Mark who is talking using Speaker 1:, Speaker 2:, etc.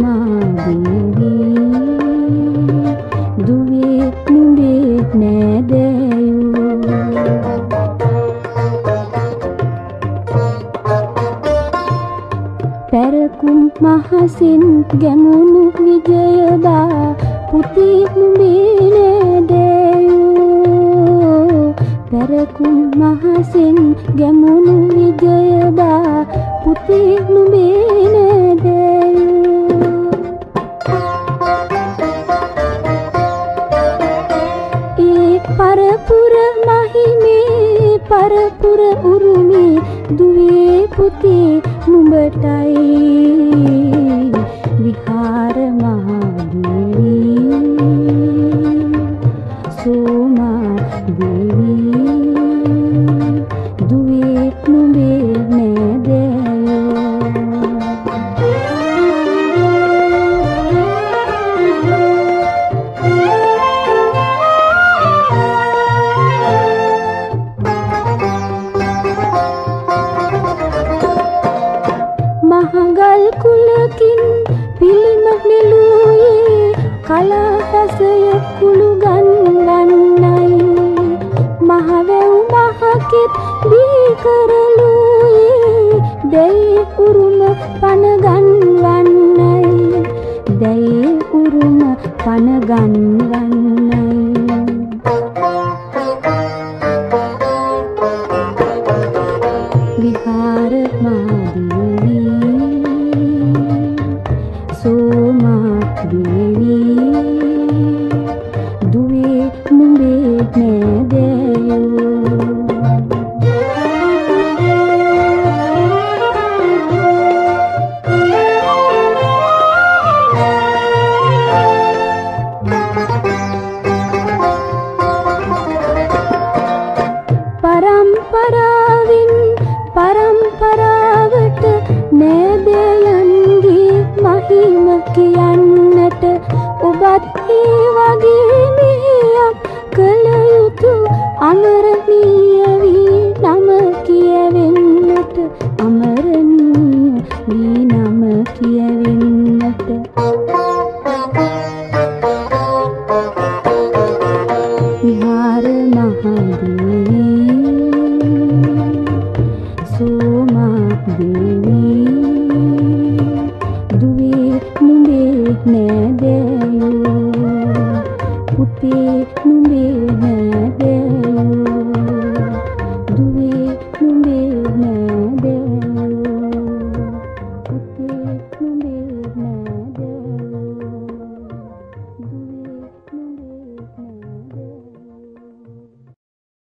Speaker 1: මාදේවි දුවේ නුඹේ නෑදෑයෝ පැරකුම් මහසින් ගැමුණු විජයදා පුතේ නුඹේ නෑදෑයෝ පැරකුම් මහසින් ගැමුණු විජයදා පුතේ නුඹේ නෑදෑයෝ ඒ පරපුර මහිමේ පරපුර උරුමේ දුවේ පුතේ නුඹටයි විහාර මහදේවි සෝමා දේවි දුවේ නුඹේ මහගල් කුලකින් පිළිම නෙළුවේ කලාරසය කුළු ගන්වන්නයි මහවැව් මහකෙත් දී කරලුවේ දැයි උරුම පන ගන්වන්නයි දැයි උරුම පන ගන්වන්නයි විහාර මාදේවි සෝමා දේවි දුවේ නුඹේ නෑදෑයෝ පරම්පරාවෙන් පරම්පරාවට නෑදෑයන්ගේ මහිම කියන්නට ඔබත් ඒ වගේ මෙහෙයක් කළ යුතු අමරණීය වී නම කියවෙන්නට අමරණීය වී නම කියවෙන්නට විහාර මහදේවි සෝමා දේවි දුවේ නුඹේ නෑදෑයෝ පුතේ නුඹේ නෑදෑයෝ